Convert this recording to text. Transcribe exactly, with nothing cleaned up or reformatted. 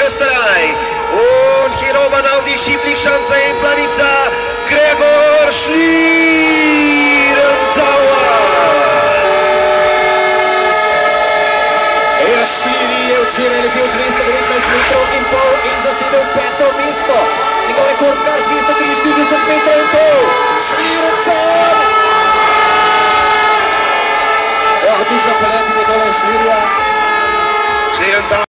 Österreich. Und hier oben auf die Schieblich-Schanze in Planica, Gregor Schlierenzauer. E Šliri je včeraj letel dvesto devetnajst metrov in pol in zasedel peto mesto. Njegov rekord kar dvesto triinštirideset metrov in pol. Schlierenzauer! Ja, odličen polet njegove Šlirja. Schlierenzauer.